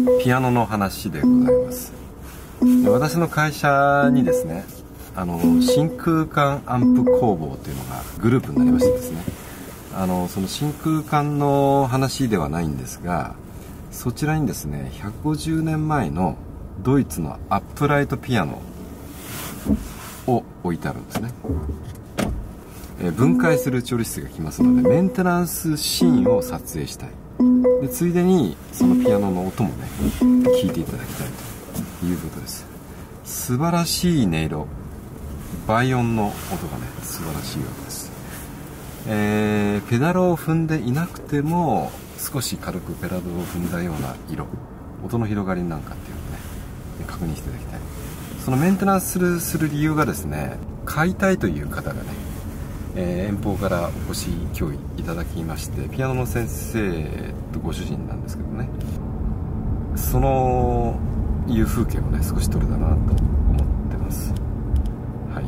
ピアノの話でございます。で、私の会社にですね、真空管アンプ工房というのがグループになりましてですね、その真空管の話ではないんですが、そちらにですね、150年前のドイツのアップライトピアノを置いてあるんですね。分解する調理室が来ますので、メンテナンスシーンを撮影したい。で、ついでにそのピアノの音もね、聞いていただきたいということです。素晴らしい音色、倍音の音がね、素晴らしいわけです。ペダルを踏んでいなくても少し軽くペダルを踏んだような色、音の広がりなんかっていうのをね、確認していただきたい。そのメンテナンスする理由がですね、買いたいという方がね、遠方からお越し今日いただきまして、ピアノの先生とご主人なんですけどね、そのいう風景をね、少し撮れたなと思ってます。はい、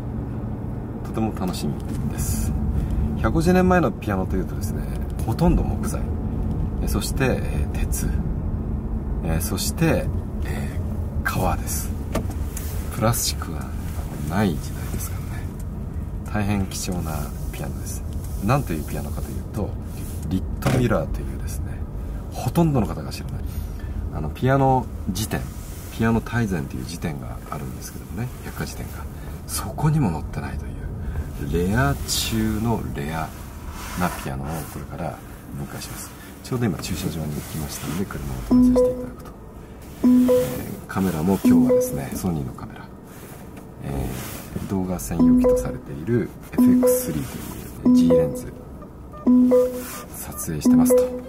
とても楽しみです。150年前のピアノというとですね、ほとんど木材、そして鉄、そして革です。プラスチックがない時代ですからね、大変貴重なピアノです。何というピアノかというと、リットミラーというですね、ほとんどの方が知らないピアノ辞典、ピアノ大全という辞典があるんですけどもね、百科事典が、そこにも載ってないというレア中のレアなピアノをこれから分解します。ちょうど今駐車場に来ましたので、車を止めさせていただくと、カメラも今日はですね、ソニーのカメラ、動画専用機とされている FX3 という G レンズ撮影してますと。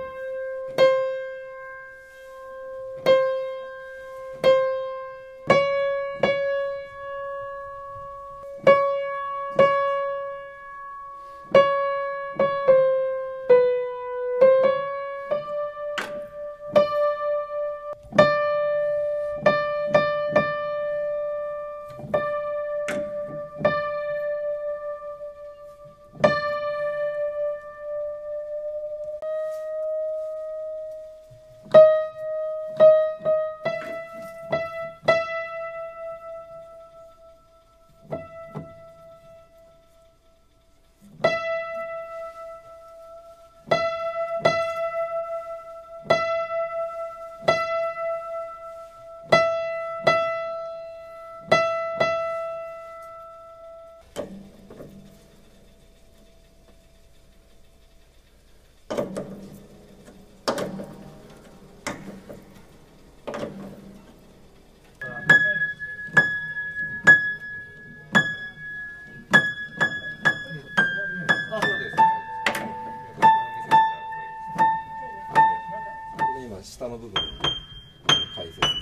下の部分解説ですね。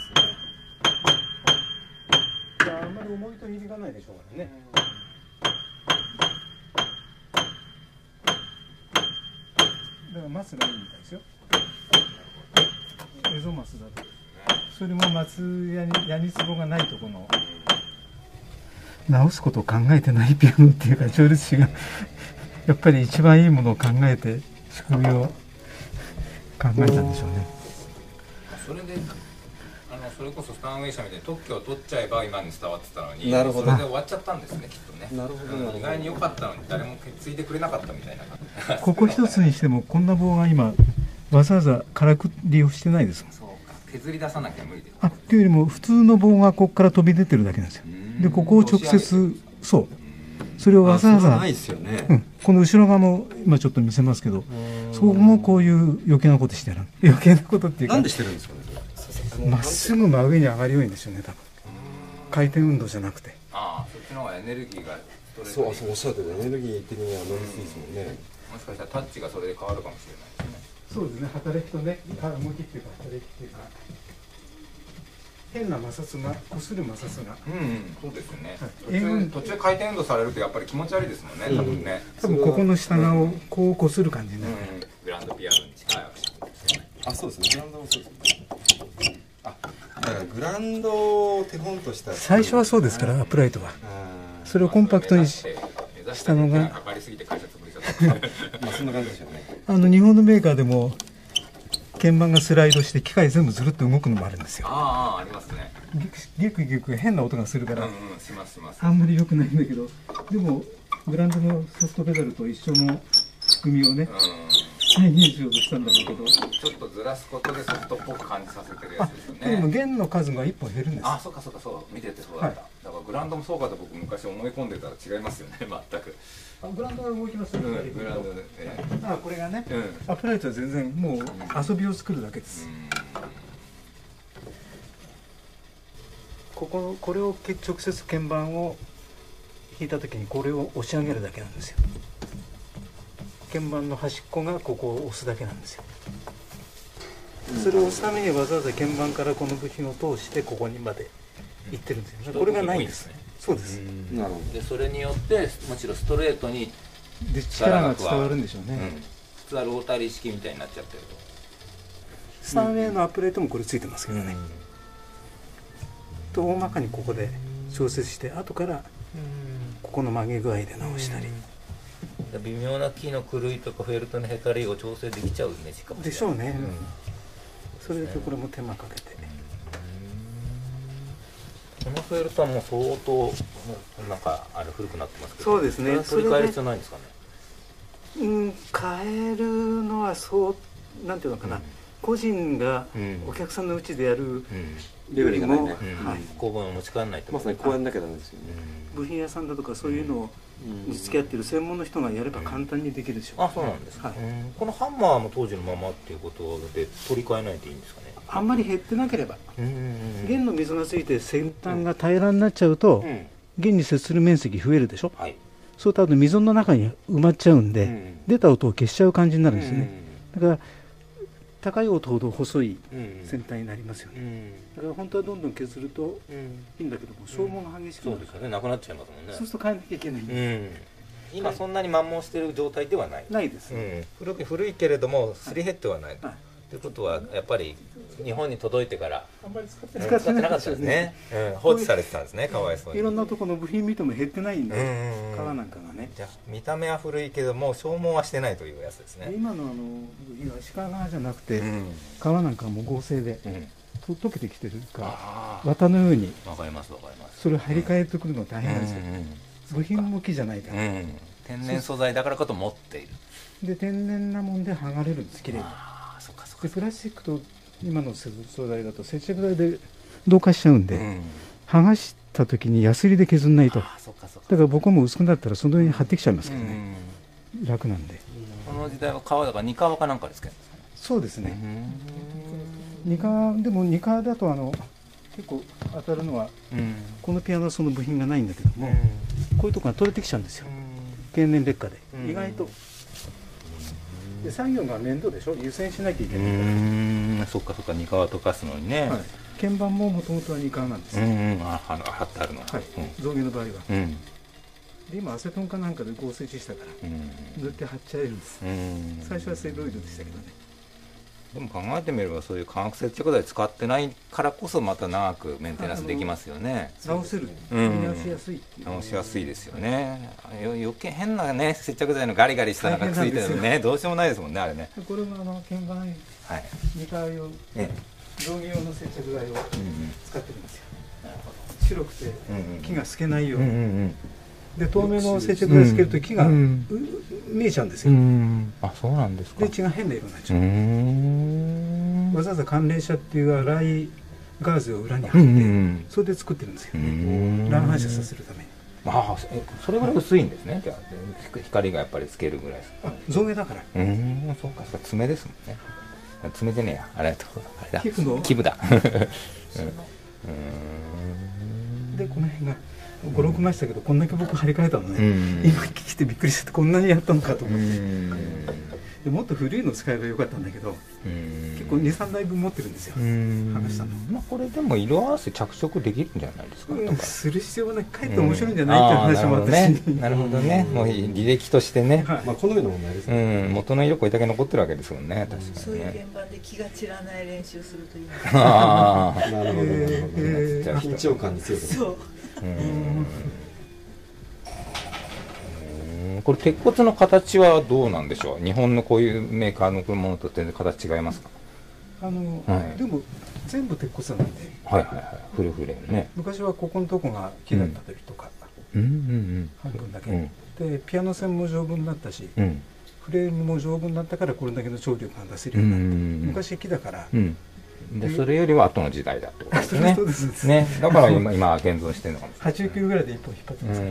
いや、あんまり重いと響かないでしょうからね。だからマスがいいみたいですよ。エゾマスだと。それも松ヤニツボがないとこの直すことを考えてないピアノっていうか、調律師がやっぱり一番いいものを考えて仕組みを考えたんでしょうね。 それでそれこそスタンウェイ社みたいに特許を取っちゃえば今に伝わってたのに、 なるほど、 それで終わっちゃったんですね、きっとね。 なるほど、 意外に良かったのに誰も継いでくれなかったみたいな。 ここ一つにしてもこんな棒が今わざわざからくりをしてないですもん。 そうか、削り出さなきゃ無理です。 あ、というよりも普通の棒がここから飛び出てるだけなんですよ。でここを直接、そうそれをわざわざ、この後ろ側も今ちょっと見せますけど、そこもこういう余計なことしてる。余計なことっていうか、 なんでしてるんですかね。 まっすぐ真上に上がるようにですよね、多分。回転運動じゃなくて。 ああ、そっちの方がエネルギーがそう、おっしゃるとおりエネルギー的には乗りすぎですもんね。 もしかしたらタッチがそれで変わるかもしれないですね。 そうですね、働きとね、動きっていうか働きっていうか、変な摩擦が、こする摩擦が。 そうですね。 はい、 途中回転運動されるとやっぱり気持ち悪いですもんね、多分ね。 多分ここの下側をこうこする感じになる。 グランドピアノに近いアクションですね。 あ、そうですね。グランドもそうですね。あ、だからグランドを手本とした最初はそうですから、アップライトは。それをコンパクトにしたのが、 まあそんな感じですよね。 日本のメーカーでも鍵盤がスライドして機械全部ずるっと動くのもあるんですよ。 ああ、ありますね。 ギクギク変な音がするからしますします。 あんまり良くないんだけど、でもグランドのソフトペダルと一緒の仕組みをね、再現しようとしたんだろうけど、 ちょっとずらすことでソフトっぽく感じさせてるやつですよね。 でも弦の数が1本減るんです。 あ、そうかそうか、そう見ててそうだった。だからグランドもそうかと僕昔思い込んでたら違いますよね、全く。 グランドが動きますよね。 グランドで。 これがね、アップライトは全然もう遊びを作るだけです。これを直接鍵盤を弾いた時にこれを押し上げるだけなんですよ。鍵盤の端っこがここを押すだけなんですよ。それを押すためにわざわざ鍵盤からこの部品を通してここにまで行ってるんですよ。これがないんですね。そうです。 なるほど。でそれによってむしろストレートに力が伝わるんでしょうね。 普通はロータリー式みたいになっちゃってると。 スタンウェイのアップライトもこれついてますけどね。と大まかにここで調節して後からここの曲げ具合で直したり。 微妙な木の狂いとかフェルトのへたりを調整できちゃうイメージかもしれない。 でしょうね。それでこれも手間かけて。 このフェルトはもう相当なんか古くなってますけど。そうですね。 取り替える必要ないんですかね。 変えるのはなんていうのかな。個人がお客さんのうちでやるレベルがないね。 工房を持ち帰らないと。 まさにこうやんなきゃダメですよね。 部品屋さんだとかそういうのに付き合ってる専門の人がやれば簡単にできるでしょう。 あ、そうなんですか。このハンマーも当時のままっていうことで取り替えないといいんですかね。 あんまり減ってなければ。弦の溝がついて先端が平らになっちゃうと弦に接する面積増えるでしょ。そうすると溝の中に埋まっちゃうんで出た音を消しちゃう感じになるんですね。だから高い音ほど細い先端になりますよね。だから本当はどんどん削るといいんだけども消耗が激しくなる。 そうですよね。なくなっちゃいますもんね。 そうすると変えなきゃいけないんです。 今そんなに摩耗している状態ではない。 ないです。 古いけれどもすり減ってはない。ということはやっぱり日本に届いてからあんまり使ってなかったですね。放置されてたんですね。かわいそうに。 いろんなところの部品見ても減ってないんで、革なんかがね。 じゃあ見た目は古いけども消耗はしてないというやつですね。 今の部品は鹿革じゃなくて革なんかも合成で溶けてきてるから綿のように。 わかりますわかります。 それを張り替えてくるの大変なんですよ。部品も木じゃないから。 天然素材だからこそ持っている。 で天然なもんで剥がれるんです。綺麗に。でプラスチックと今の素材だと接着剤で同化しちゃうんで、剥がした時にヤスリで削んないと。だから僕も薄くなったらその上に貼ってきちゃいますけどね。楽なんで。 この時代は革だから二革かなんかでつけるんですかね。 そうですね。二革でも二革だと結構当たるのはこのピアノはその部品がないんだけども、こういうとこが取れてきちゃうんですよ。経年劣化で意外と。で作業が面倒でしょ。湯煎しなきゃいけないから。 そっかそっか。二革溶かすのにね。 鍵盤ももともとは二革なんですよ。 貼ってあるの。 象牙の場合は。で今アセトンかなんかで合成したから塗って貼っちゃえるんです。最初はセルロイドでしたけどね。 でも考えてみればそういう化学接着剤使ってないからこそまた長くメンテナンスできますよね。 直せる。直しやすいっていう。 直しやすいですよね。余計変なね接着剤のガリガリしたのがついてるのね、どうしようもないですもんねあれね。 これも鍵盤2回用象牙用の接着剤を使ってるんですよ。白くて木が透けないように。で透明の接着剤つけると木が見えちゃうんですよ。 あ、そうなんですか。 で血が変な色になっちゃう。わざわざ寒冷車っていう粗いガーゼを裏に貼ってそれで作ってるんですよね。乱反射させるために。 ああ、それぐらい薄いんですね。じゃあ光がやっぱりつけるぐらいですか。 象牙だから。 そうか、それ爪ですもんね。爪でねえや、あれだ。 皮膚だ。 でこの辺が5、6枚したけどこんだけ僕張り替えたのね。今聞いてびっくりしてこんなにやったのかと思って。でもっと古いの使えばよかったんだけど結構2、3台分持ってるんですよ。剥がしたの。 まあこれでも色合わせ着色できるんじゃないですか。 する必要はない。かえって面白いんじゃないっていう話もあったし。 なるほどね。もう履歴としてね。 まあ好みの問題ですね。 元の色これだけ残ってるわけですもんね。確かにね。 そういう現場で気が散らない練習するといい。 ああ、なるほどなるほど。緊張感に強く。 そう。 これ鉄骨の形はどうなんでしょう。日本のこういうメーカーのものと全然形違いますか。 でも全部鉄骨なんで、 はいはいはい、フルフレームね。 昔はここのとこが木だったりとか、半分だけ、でピアノ線も丈夫になったし、フレームも丈夫になったからこれだけの張力が出せるようになった。昔木だから、 でそれよりは後の時代だってことですね。そうですね。だから今現存してるのかもしれない。 89ぐらいで一本引っ張ってますから。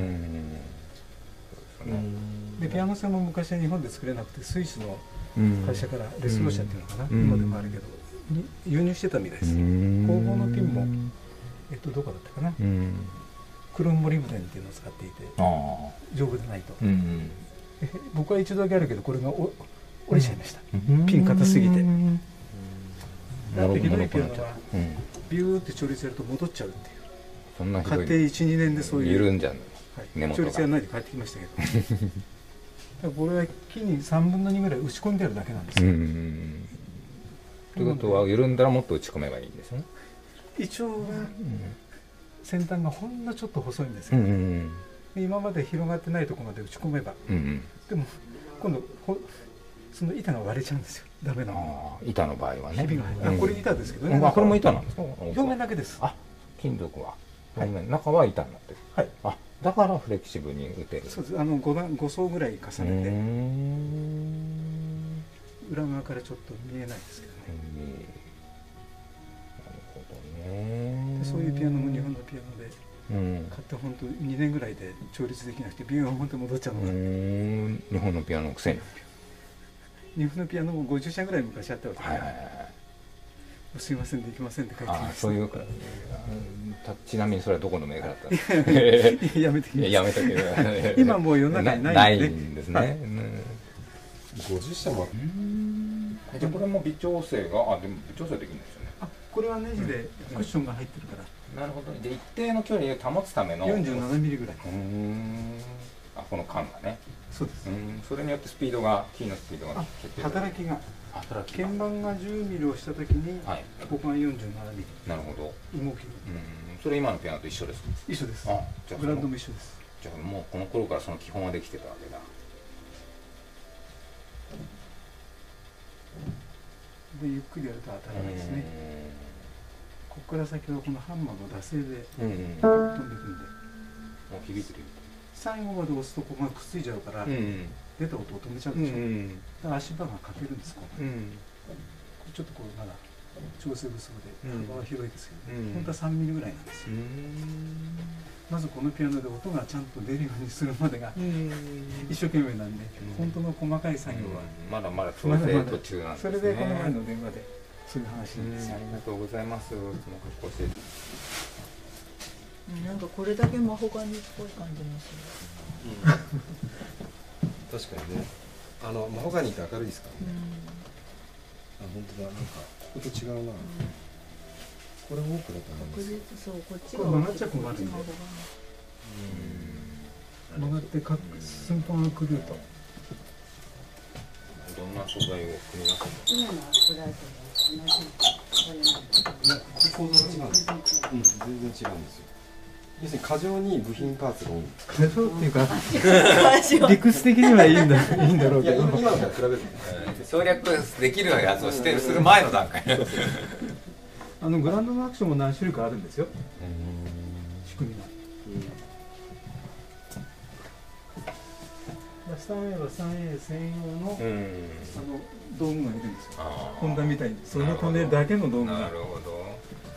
でピアノ線も昔は日本で作れなくてスイスの会社からレスロー社っていうのかな、今でもあるけど輸入してたみたいです。工房のピンもどこだったかな、クロンモリブデンっていうのを使っていて丈夫でないと。僕は一度だけあるけどこれが折れちゃいました。ピン硬すぎて。だってひどいピアノはビューって調律やると戻っちゃうっていう。 そんなひどい。 買って1、2年でそういう緩んじゃうの。 調律やらないで帰ってきましたけど。これは木に3分の2ぐらい打ち込んであるだけなんですよ。 ということは緩んだらもっと打ち込めばいいんですよね。 一応は先端がほんのちょっと細いんですよ。今まで広がってないところまで打ち込めば、でも今度その板が割れちゃうんですよ。ダメなの。 板の場合はね。 これ板ですけどね。 これも板なんですか。 表面だけです。 金属は表面、中は板になってる。はい。だからフレキシブルに打てる。 そうです。5層ぐらい重ねて裏側からちょっと見えないですけどね。 なるほどね。 そういうピアノも日本のピアノで買って本当2年ぐらいで調律できなくてビューンって戻っちゃうのが。 日本のピアノのくせに。 日本のピアノも50社ぐらい昔あったわけですいませんできませんって書いてあります。 そういうか。ちなみにそれはどこのメーカーだったんですか。 やめてきます。 やめたけど。 今もう世の中にないんですね。 50社も。 じゃあこれも微調整がでも微調整できるんですよね。 これはネジでクッションが入ってるから。 なるほど。で一定の距離を保つための。 47ミリぐらい。 この管がね。 そうです。 それによってスピードがキーのスピードが働きが。鍵盤が10ミリをしたときにここが47ミリ。 なるほど。 動き。 それ今のピアノと一緒ですか。 一緒です。グラウンドも一緒です。 じゃあもうこの頃からその基本はできてたわけだ。 でゆっくりやると当たらないですね。ここから先はこのハンマーの惰性で飛んでいくんで。 もう響いてる。 最後まで押すとここがくっついちゃうから、出た音を止めちゃうでしょ。だから足場がかけるんです。ちょっとこうまだ調整不足で幅は広いですけど、本当は3ミリぐらいなんですよ。まずこのピアノで音がちゃんと出るようにするまでが一生懸命なんで、本当の細かい作業はまだまだ調整途中なんですね。 それでこの前の電話でそういう話なんですよ。 ありがとうございます。いつも教えて。 なんかこれだけマホガニっぽい感じもする。確かにね。マホガニって明るいですからね。本当だ。なんかここと違うな。これ多くだと思います。 そう、こっちが曲がっちゃ困るんで。曲がって寸法が狂うと。 どんな素材を組み合わせるの？ 今のアップライトも同じ。 構造が違うんです。全然違うんですよ。要するに過剰に部品パーツが多い。 過剰っていうか理屈的にはいいんだろうけど。 今のから比べると省略できるやつをする前の段階。 グラウンドのアクションも何種類かあるんですよ。仕組みが。3A は 3A 専用の道具がいるんですよ。ホンダみたいにそれを止めるだけの道具が。 なるほど。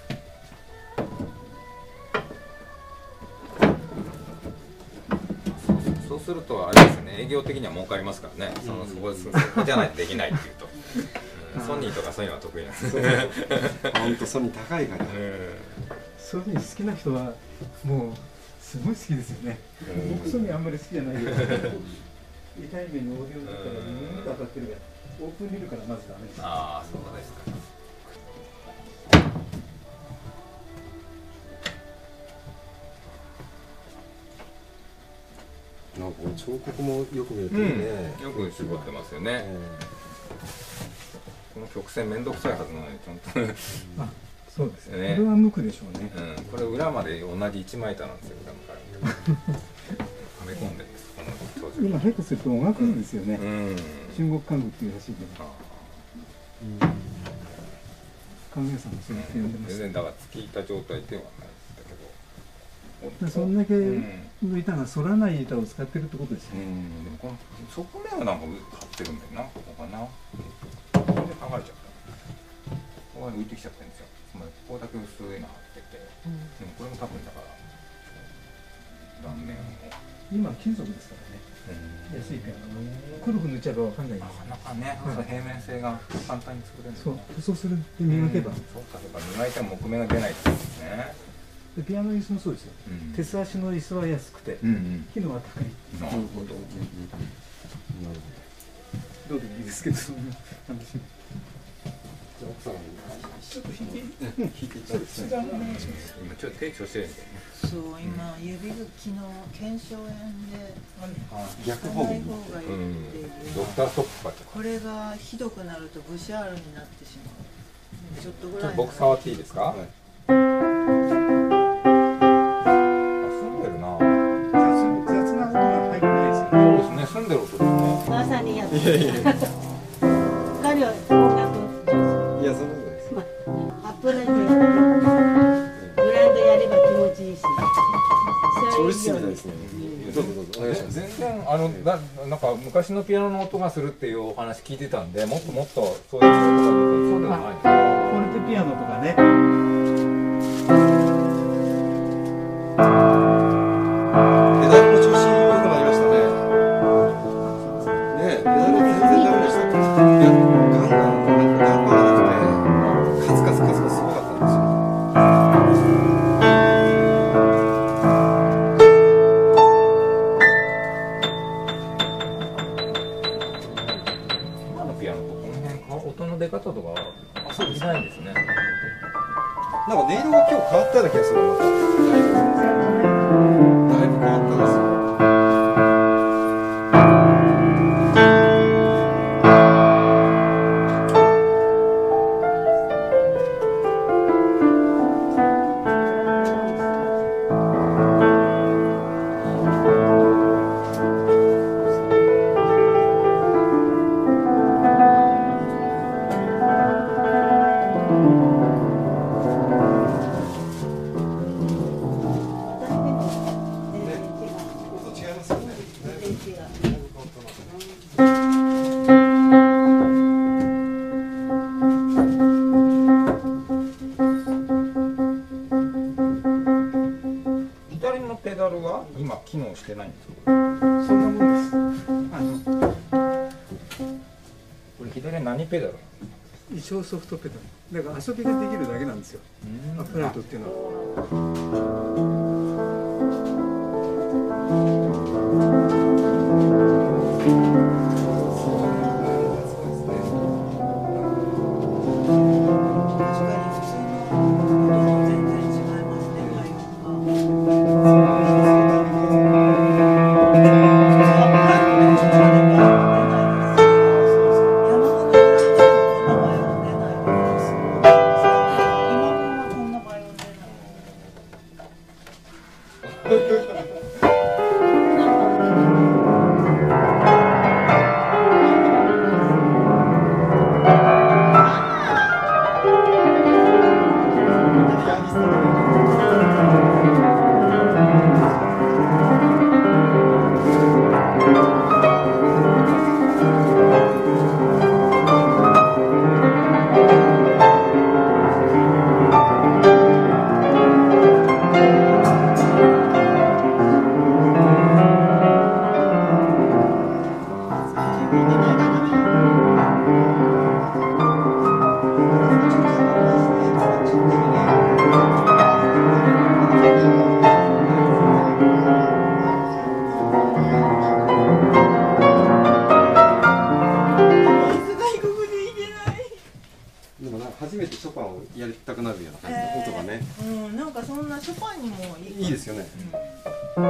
そうするとあれですね、営業的には儲かりますからね。そこじゃないとできないっていうと。ソニーとかそういうのは得意なんです。 本当ソニー高いから。 ソニー好きな人はもうすごい好きですよね。僕ソニーあんまり好きじゃないけど、痛い目にオーディオだったらビーンと当たってるから、オープンリルからまずダメです。 ああ、そうですか。 なんか彫刻もよく見るとね、 よく絞ってますよね。この曲線めんどくさいはずなのにちゃんとそうですね。これは無垢でしょうね。 これ裏まで同じ一枚板なんですよ。裏からはめ込んでるんです。 今下手すると音楽なんですよね。中国管具っていうらしいけど。 関係さんもそうやって呼んでます。 全然だから突き板状態ではないんだけど、 そんだけの板が反らない板を使ってるってことですよね。 でもこの側面はなんか張ってるんだよな、ここかな。これで剥がれちゃった。ここが浮いてきちゃってるんですよ。つまりここだけ薄いの張ってて、でもこれも多分だから断面を今金属ですからね。安いから黒く塗っちゃえばわかんないんでなす。 かなかね、そう平面性が簡単に作れるんですそうね。 塗装するって磨けば。 そうか、そうか、磨いても木目が出ないってことですね。 でピアノ椅子もそうですよ。 うん鉄足の椅子は安くて、木のは高い。 なるほど。 どうでもいいですけど、そんな話。 奥さんちょっと引いて。 引いていただいて。 今ちょっと手調子悪いんだよね。 そう今指ぐきの腱鞘炎で逆方面。 ない方がいいっていうドクターストップか。 これがひどくなるとブシャールになってしまう。ちょっとぐちょっらいと僕触っていいですか？ はい。 あ、澄んでるな。 雑な音が入ってないですよ。 そうですね、澄んでる音ですね。 まさにやっていやいやいや。 彼は音楽いやそんなことないです。 アップライトやってブランドやれば気持ちいいし調理室みたいですね。どうぞどうぞお願いします。 全然なんか昔のピアノの音がするっていうお話聞いてたんで、もっともっとそういう音がそうではない。 フォルテピアノとかね。 ペダルの調子良くなりましたね。ねえ、ペダル全然ダメでした。いや、ガンガンなんか頑張らなくて、カツカツカツカツすごかったんですよ。 今のピアノとこの辺か音の出方とかそうですないですね。 なんか音色が今日変わったような気がする。まただいぶ変わったですよ。音違いますよね。だいぶ変わったな。 左のペダルは今機能してないんですか？ そんなもんです。 これ左は何ペダル？ 一応ソフトペダル。だから遊びができるだけなんですよ。アップライトっていうのは。 確かに普通の音と全然違いますね、 でもなんか初めてショパンをやりたくなるような感じの音がね、 うん、なんかそんなショパンにもいい。 いいですよね。 あ、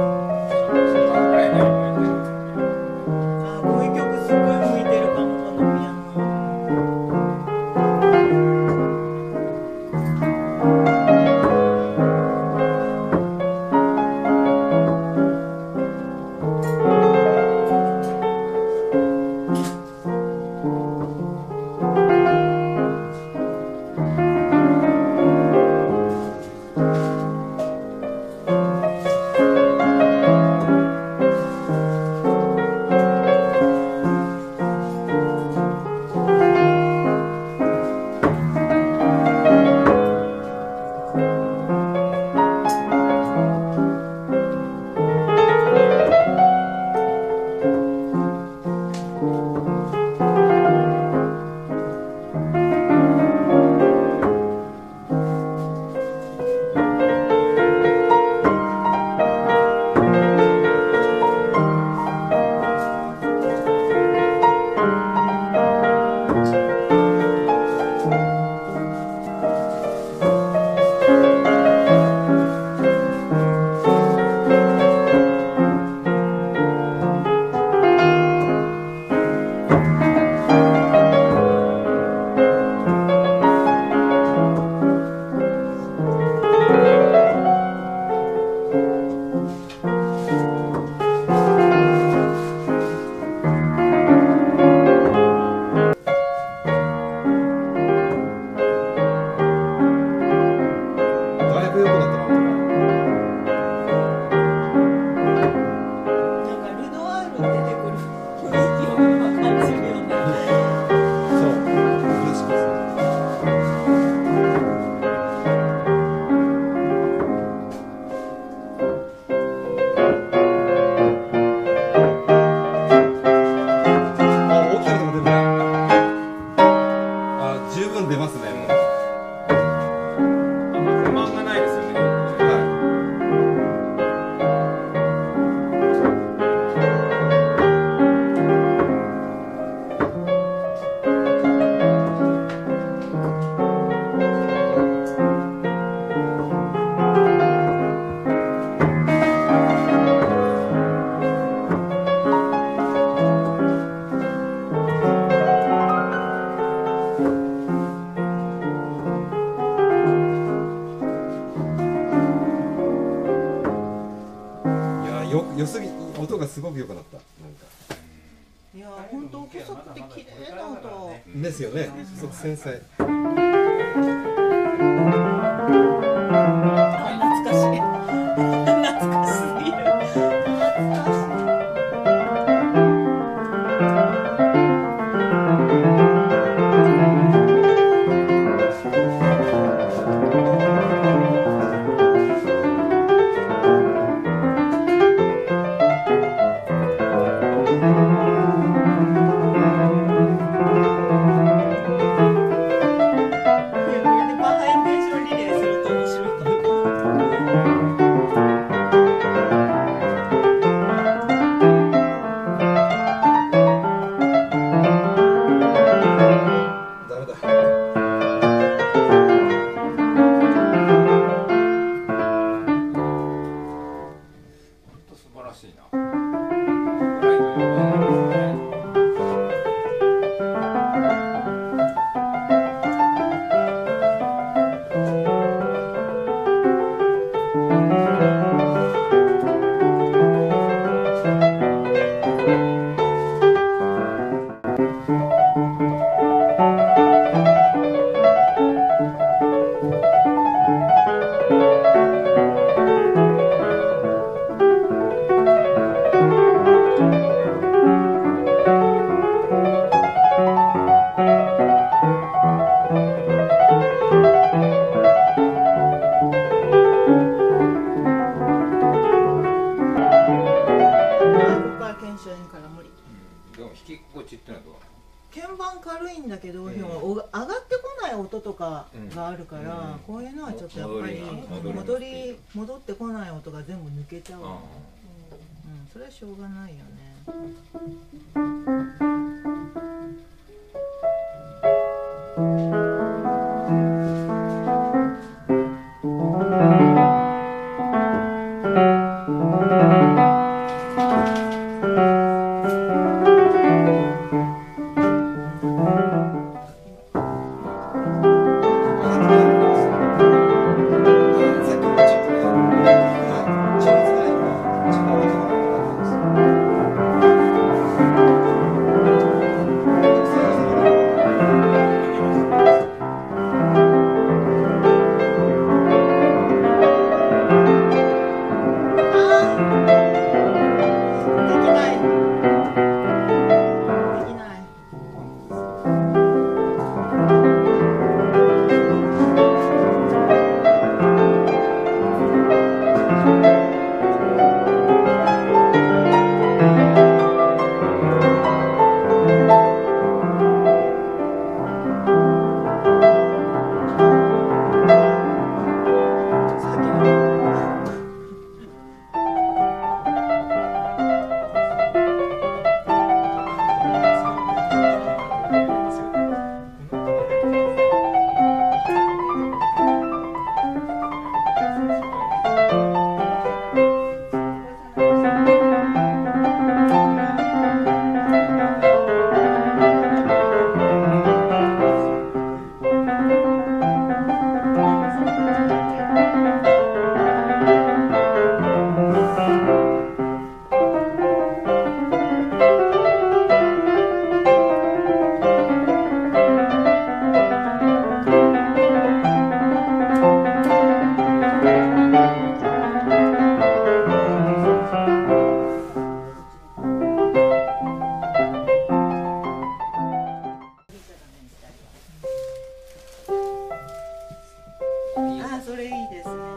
こういう曲すっごい向いてるかも、このピアノ。 「 良すぎ、音がすごく良くなった。なんか。 いや本当細くて綺麗な音ですよね。すごく繊細。 懐かしい懐かしすぎる懐かしい。バハイテンションリレーすると面白いと思う。 ダメだ。 本当素晴らしいな。これ以上言わないですね。でも弾き心地ってのはどうなの？ 鍵盤軽いんだけど、でも上がってこない音とかがあるから、こういうのはちょっとやっぱり戻ってこない音が全部抜けちゃう、それはしょうがないよね。それいいですね。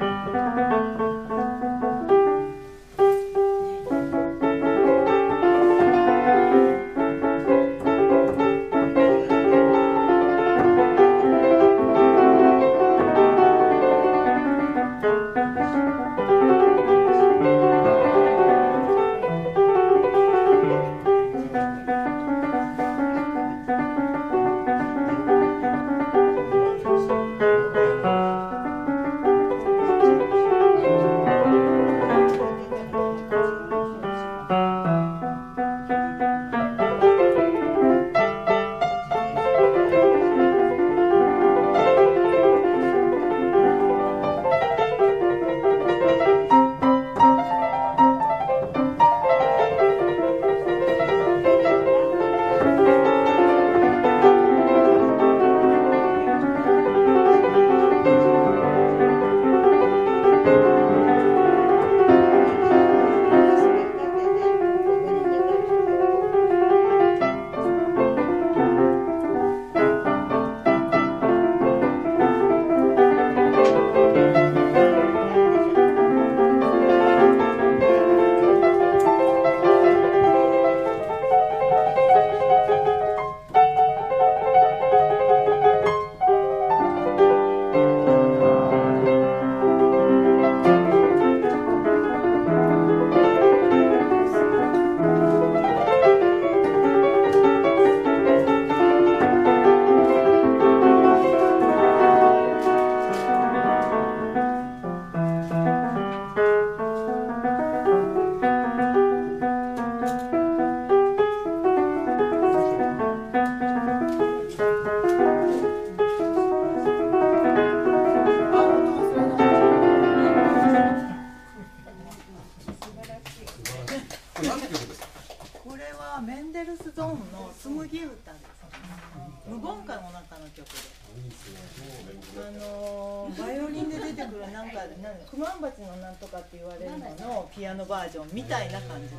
バイオリンで出てくるなんかクマンバチのなんとかって言われるののピアノバージョンみたいな感じです。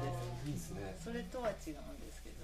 いいですね。 それとは違うんですけど。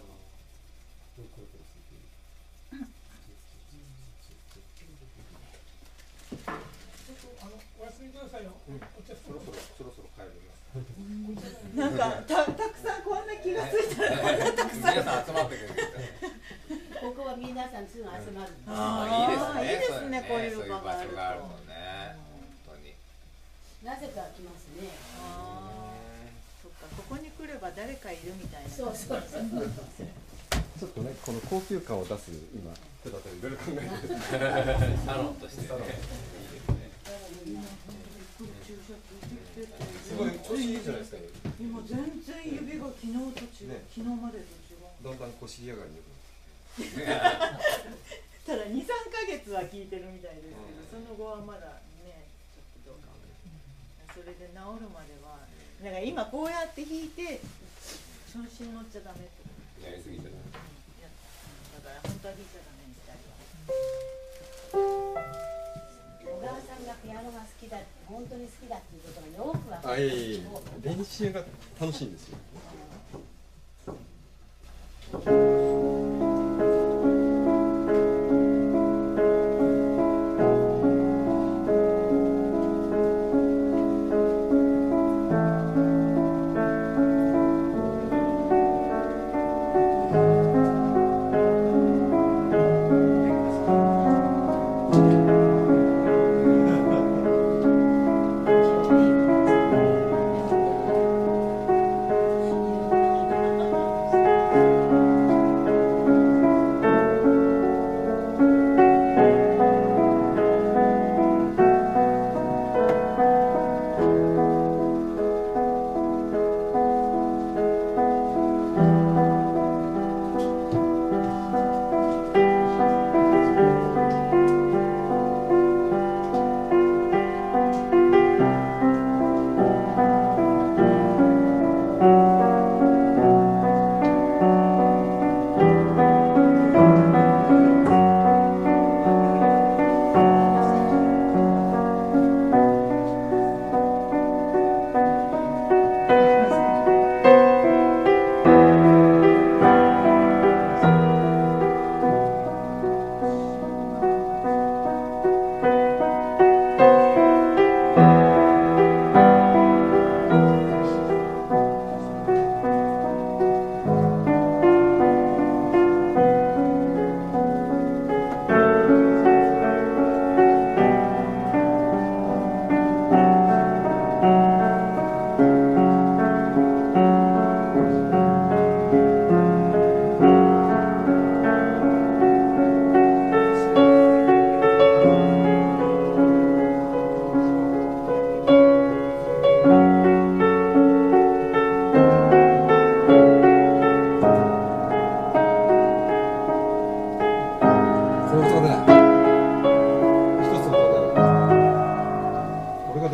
お休みくださいよ。 そろそろ帰ります。 なんかたくさんこんな気がついたらたくさん皆さん集まってくれる。 ここは皆さんすぐ集まる。 いいですね、こういう場所があるもんね。本当に。 なぜか来ますね。 そっか、ここに来れば誰かいるみたいな。 そう。 ちょっとね、この高級感を出す今手だったりいろいろ考えてる。 サロンとしてね。 すごい調子いいじゃないですか。 今全然指が昨日と違う、昨日までと違う。 だんだんこう尻上がりに。 ただ2、3ヶ月は効いてるみたいですけど、その後はまだね、ちょっとどうか。それで治るまでは、だから今こうやって弾いて調子に乗っちゃダメって。 やりすぎちゃダメ。 だから本当は弾いちゃダメにしたりは。 小川さんがピアノが好きだ、本当に好きだっていうことがよくわかる。 練習が楽しいんですよ。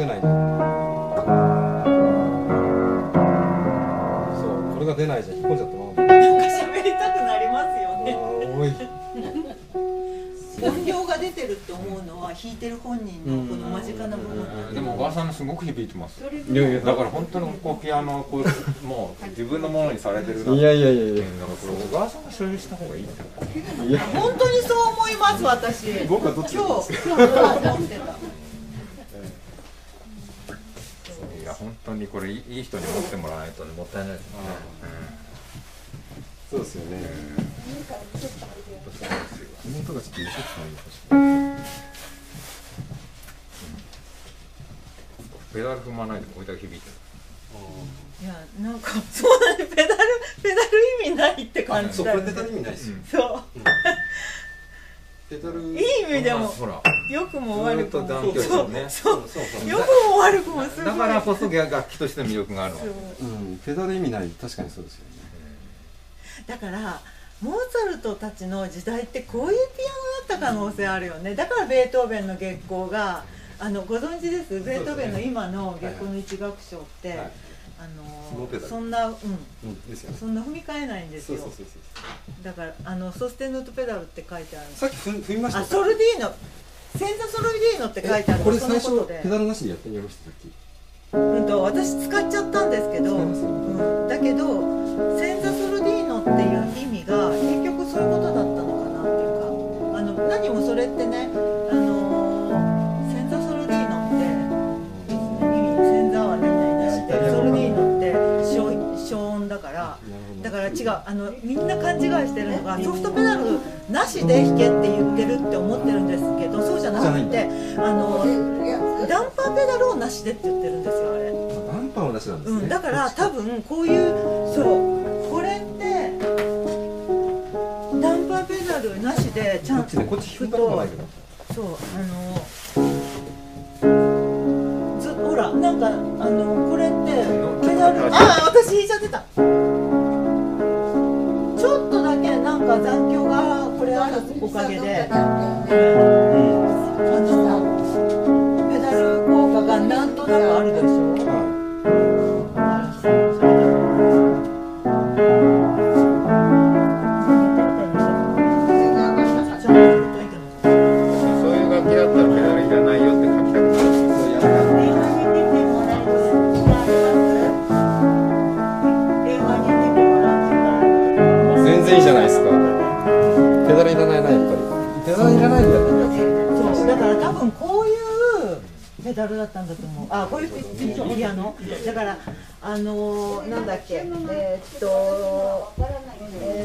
出ないんだ。そう、これが出ないじゃん。引っ込んじゃったまま。 なんか喋りたくなりますよね。 おい。 音量が出てるって思うのは弾いてる本人のこの間近な部分なんで。 でも小川さんのすごく響いてます。 いやいや、 だから本当にこうピアノをこうもう自分のものにされてるな。 いやいやいやいや。 だからこれ小川さんが所有した方がいいんだよ。 いや、 本当にそう思います私。 僕はどっち今ですか。 日そう思ってた。 いや本当にこれいい人に持ってもらわないとねもったいないですね。 そうですよね。妹がちょっと見せてたんで確かに。 ペダル踏まないでこれだけ響いてる。 いやなんかそうだね、ペダル意味ないって感じそう、 だよね。 これペダル意味ないですよ。 そう。 ペダル。 いい意味でもほら良くも悪くも。 ずっと残響してるね。 そうそうそう。 良くも悪くもすごい。 だからこそ楽器としての魅力があるの。 ペダル意味ない、確かにそうですよね。 だからモーツァルトたちの時代ってこういうピアノだった可能性あるよね。だからベートーベンの月光がご存知です。ベートーベンの今の月光の一楽章って、そんなそんな踏み替えないんですよ。だからソステヌートペダルって書いてある。 さっき踏みました。 ソルディーノ、センザソルディーノって書いてある。 これ最初ペダルなしでやってみましたさっき。 私使っちゃったんですけど、だけどセンザソルディーノっていう意味が結局そういうことだったのかなっていうか、何もそれってね、センザソルディーノってセンザは何々なしでソルディーノって小音だから、だから違う、みんな勘違いしてるのがソフトペダルなしで弾けって言ってるって思ってるんですけど、そうじゃなくてダンパーペダルをなしでって言ってるんですよあれ。 ダンパーをなしなんですね。 だから多分こういうこれってダンパーペダルなしでちゃんとこっち弾いたことないけど。 そうほらなんかこれってペダル私弾いちゃってた。ちょっとだけなんか残響がこれあるおかげでペダル効果がなんとなくあるでしょ。 そういう楽器だったらペダルいらないよって書きたくなる。 全然いいじゃないですか。ペダルいらないな、やっぱり。ペダルいらないんだよね。 そうだから多分こういうペダルだったんだと思う。こういうピアノだからなんだっけ